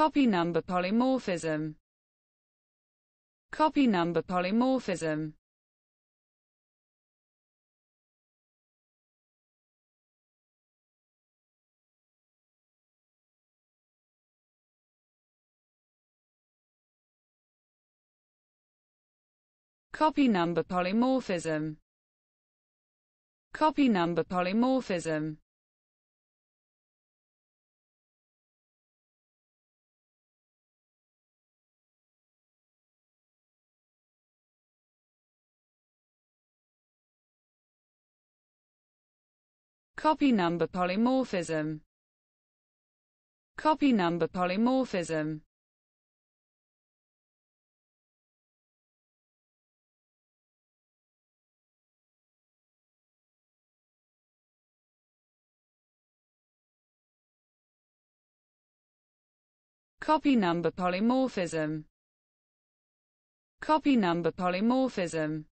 Copy number polymorphism. Copy number polymorphism. Copy number polymorphism. Copy number polymorphism. Copy number polymorphism. Copy number polymorphism. Copy number polymorphism. Copy number polymorphism.